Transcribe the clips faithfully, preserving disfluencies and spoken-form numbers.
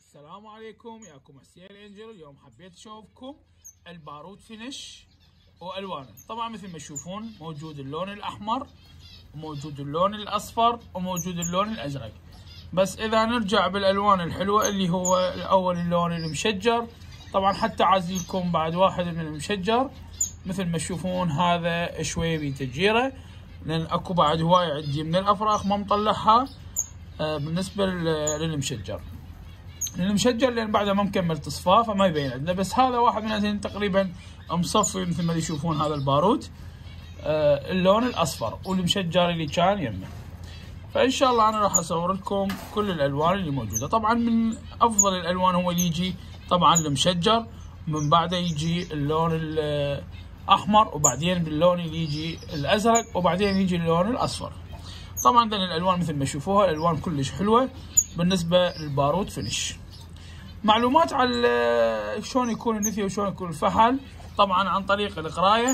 السلام عليكم، ياكم حسين انجل. اليوم حبيت اشوفكم البارود فينش والوانه. طبعا مثل ما تشوفون موجود اللون الاحمر وموجود اللون الاصفر وموجود اللون الازرق. بس اذا نرجع بالالوان الحلوه اللي هو الاول اللون المشجر، طبعا حتى عازلكم بعد واحد من المشجر مثل ما تشوفون. هذا شويه بتجيره لان اكو بعد هوايه عندي من الافراخ ما مطلعها بالنسبه للمشجر. المشجر لان بعده ما مكمل تصفاه فما يبين عندنا، بس هذا واحد من الاثنين تقريبا مصفي مثل ما تشوفون. هذا البارود آه اللون الاصفر والمشجر اللي كان يمه. فان شاء الله انا راح اصور لكم كل الالوان اللي موجوده. طبعا من افضل الالوان هو اللي يجي طبعا المشجر، من بعده يجي اللون الاحمر، وبعدين باللون اللي يجي الازرق، وبعدين يجي اللون الاصفر. طبعا ذن الالوان مثل ما تشوفوها الالوان كلش حلوه بالنسبه للبارود فينش. معلومات على شلون يكون النثيه وشلون يكون الفحل طبعا عن طريق القرايه،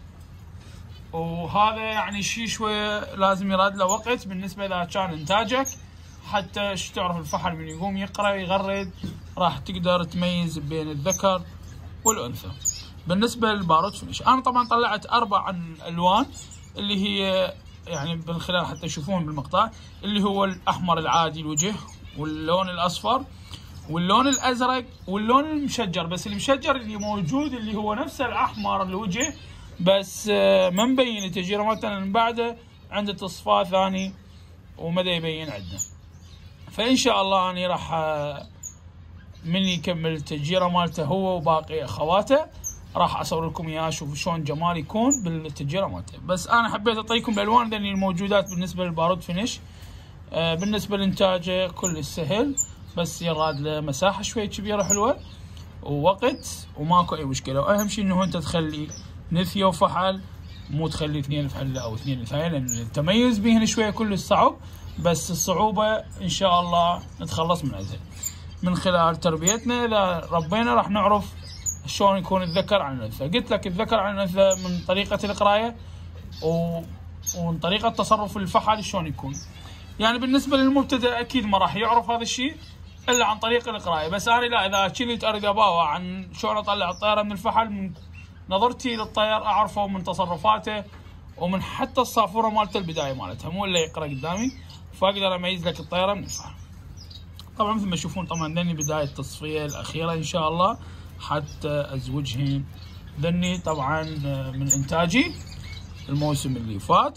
وهذا يعني شيء شويه لازم يراد له وقت بالنسبه اذا كان انتاجك، حتى تعرف الفحل من يقوم يقرا يغرد راح تقدر تميز بين الذكر والانثى. بالنسبه للبارود فينش انا طبعا طلعت اربع الوان اللي هي يعني من خلال حتى تشوفون بالمقطع، اللي هو الاحمر العادي الوجه، واللون الاصفر، واللون الازرق، واللون المشجر. بس المشجر اللي موجود اللي هو نفس الاحمر الوجه، بس ما مبين التجيره مالته من بعده عنده تصفاه ثاني وما يبين عندنا. فان شاء الله اني راح من يكمل التجيره مالته هو وباقي اخواته راح اصور لكم اياه، شوفوا شلون جمال يكون بالتجيره مالته. بس انا حبيت اعطيكم الالوان ذني الموجودات بالنسبه للبارود فينش. آه بالنسبه لانتاجه كل سهل، بس يراد له مساحه شوي كبيره حلوه ووقت وماكو اي مشكله. واهم شيء انه انت تخلي نثيه وفحل، مو تخلي اثنين فحل او اثنين نثايه، لان التميز بهن شويه كل صعب، بس الصعوبه ان شاء الله نتخلص من عندها من خلال تربيتنا. اذا ربينا راح نعرف شلون يكون الذكر عن الانثى. قلت لك الذكر عن الانثى من طريقه القرايه و... ومن طريقه تصرف الفحل شلون يكون. يعني بالنسبه للمبتدئ اكيد ما راح يعرف هذا الشيء الا عن طريق القرايه، بس انا لا، اذا كنت اريد اباوع عن شلون اطلع الطياره من الفحل، من نظرتي للطير اعرفه من تصرفاته ومن حتى الصافوره مالته البدايه مالتها، مو الا يقرا قدامي، فاقدر اميز لك الطياره من الفحل. طبعا مثل ما تشوفون طبعا ذني بدايه التصفيه الاخيره ان شاء الله حتى ازوجهن. ذني طبعا من انتاجي الموسم اللي فات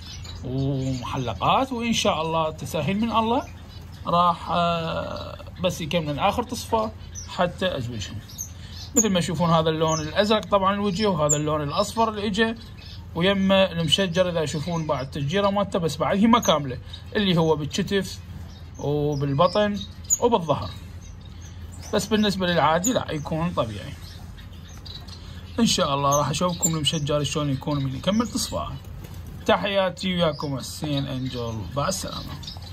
ومحلقات، وان شاء الله تسهيل من الله راح بس يكمل اخر تصفى حتى ازوجهم. مثل ما تشوفون هذا اللون الازرق طبعا الوجه، وهذا اللون الاصفر اللي اجى، ويمه المشجر اذا يشوفون بعد التجيره مالته، بس بعد هي ما كامله، اللي هو بالكتف وبالبطن وبالظهر. بس بالنسبه للعادي لا يكون طبيعي. ان شاء الله راح اشوفكم المشجر شلون يكون من يكمل تصفاه. تحياتي وياكم حسين انجل، مع السلامه.